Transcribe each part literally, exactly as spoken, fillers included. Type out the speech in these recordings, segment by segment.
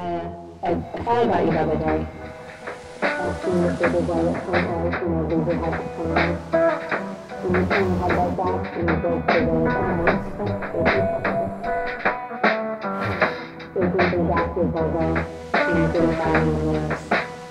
Uh, I, I thought about you the other day. I've seen the bigger guy at some point, you know, these are like the time. And you kind of had that back and you go to the balance. They do things active over and you do it down in the limbs.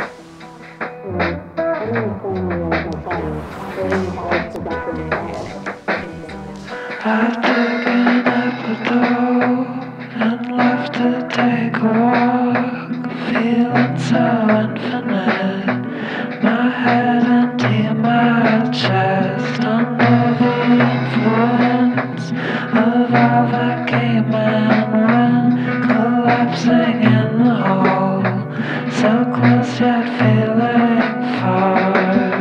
I don't know what's going on with my friends. They're in the house to get them involved. I've taken up a door and left to take a walk, feeling so infinite. My head empty, my chest under the influence of all that came and went, collapsing in the hole, so close yet feeling far.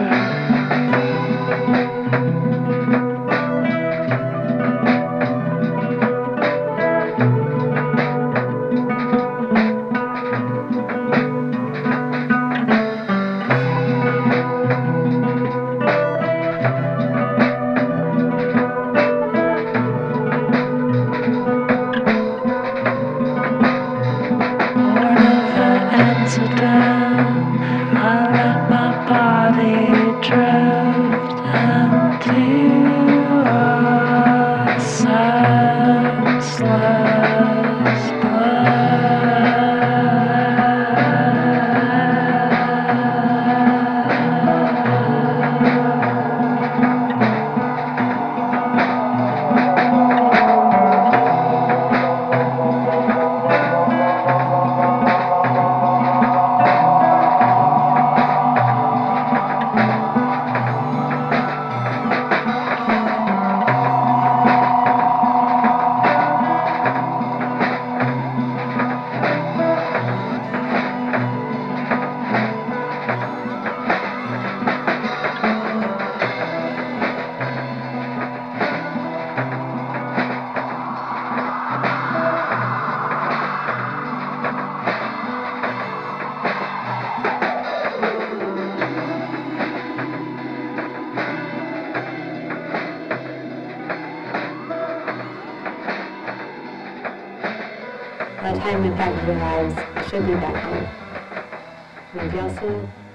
I let my body drift into a senseless bliss. By the time we back to the lives, I should be back home. Maybe I'll see you.